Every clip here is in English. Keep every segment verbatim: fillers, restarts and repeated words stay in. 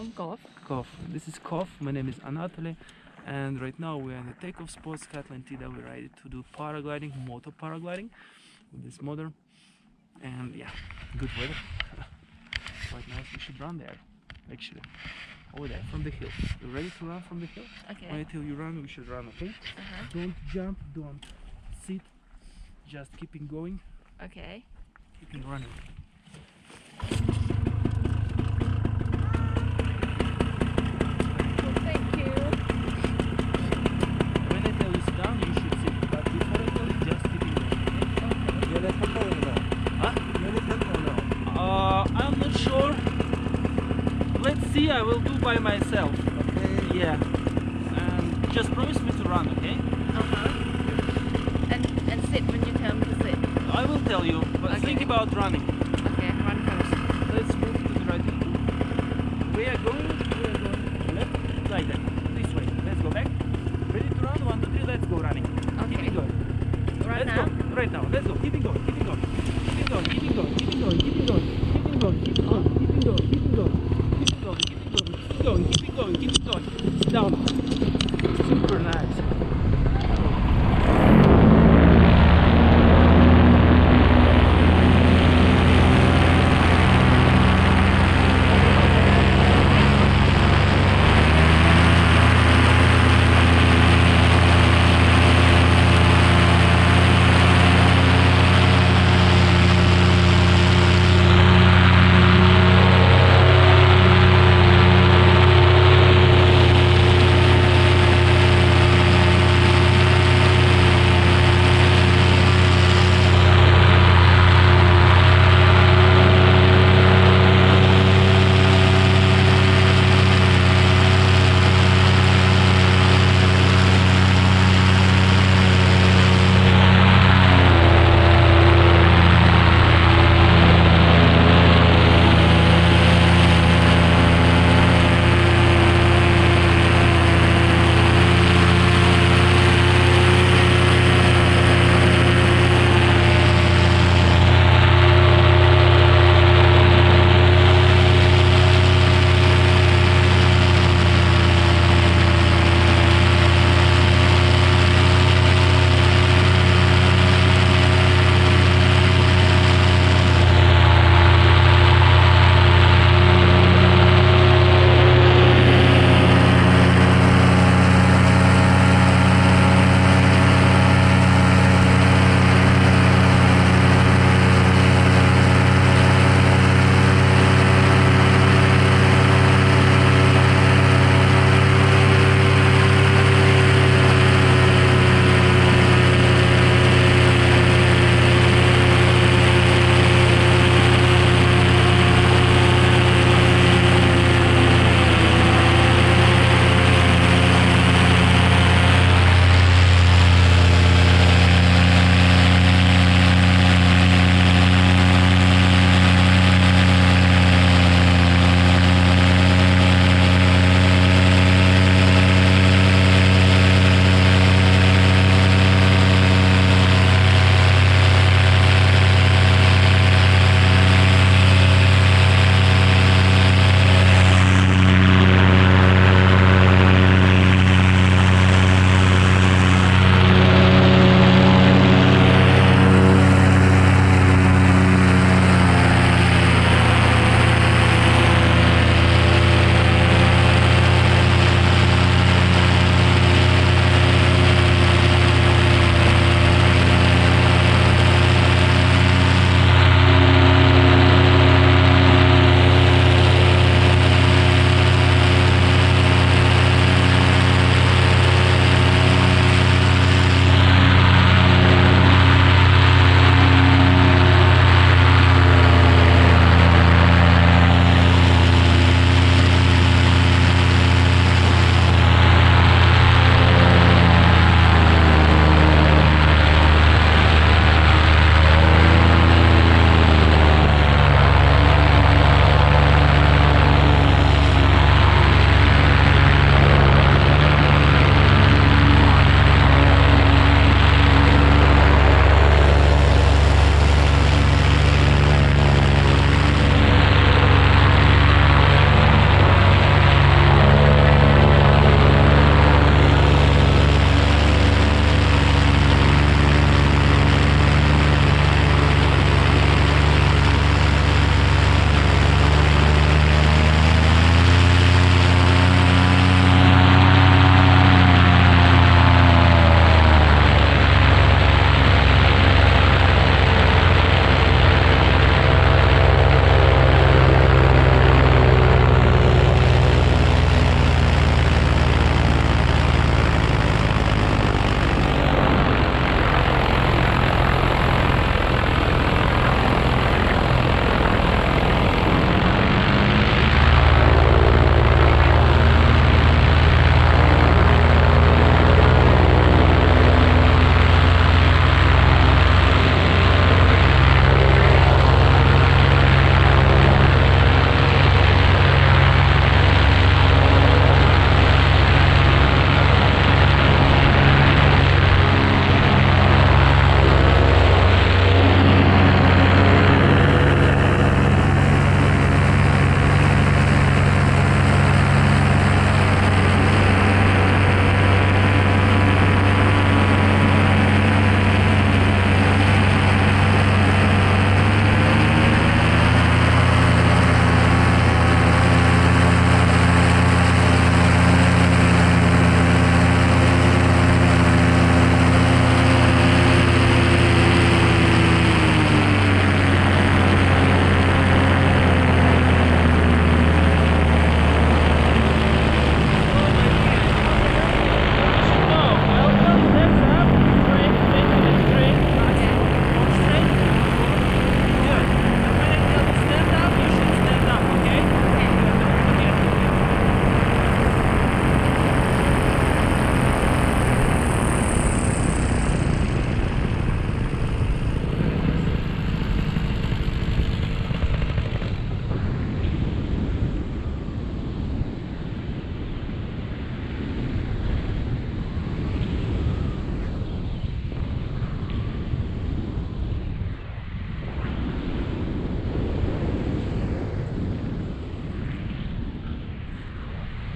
from Kov. Kov. This is Kov. My name is Anatoly, and right now we're in the Takeoff Sports Atlantida. We're ready to do paragliding, motor paragliding with this motor, and yeah, good weather. Quite nice. We should run there, actually. Over there, from the hill. You ready to run from the hill? Okay. Wait till you run. We should run, okay? Uh-huh. Don't jump. Don't sit. Just keeping going. Okay. Keeping running. Thank you. When I tell you sit down, you should sit. But before I tell you, just keeping going. You let tempo or no? Huh? You let tempo or no? Uh, I'm not sure. Let's see. I will do by myself. Okay. Yeah. Um, just promise me to run, okay? Uh-huh. And and sit when you come to sit. I will tell you, but Okay. think about running. Okay, run first. Let's move to the right. We are going. We are going left, like that. This way. Let's go back. Ready to run? One, two, three. Let's go running. Okay. Keep it going. Right Let's now? go. Right now. Let's go. Keep it going. Keep it going. Keep it going. Keep it going. Keep it going. Keep it going. Keep it going. Keep it going. Keep it going. Keep it going. Keep it going. Keep it going. Keep it going. Keep it going. Keep it going. Down. Super nice.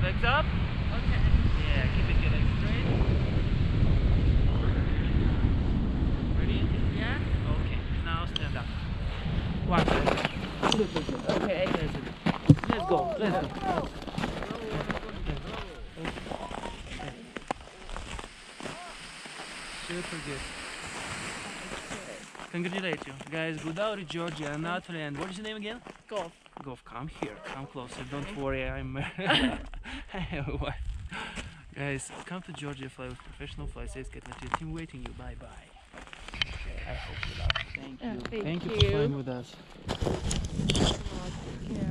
Legs up. Okay. Yeah, keep it your legs straight. Ready? Yeah? Okay, now stand up. One side. Good, good, good. Okay, let's do it. Let's go, let's go. Super good. Congratulate you. Guys, Gudauri, Georgia, Anatoly, and what is your name again? Golf. Golf, come here, come closer. Don't worry, I'm. I have a wife. Guys, come to Georgia, fly with professional flight safe, get your team waiting you. Bye bye. I hope you love it. Thank Yeah, you. thank you you. for flying with us.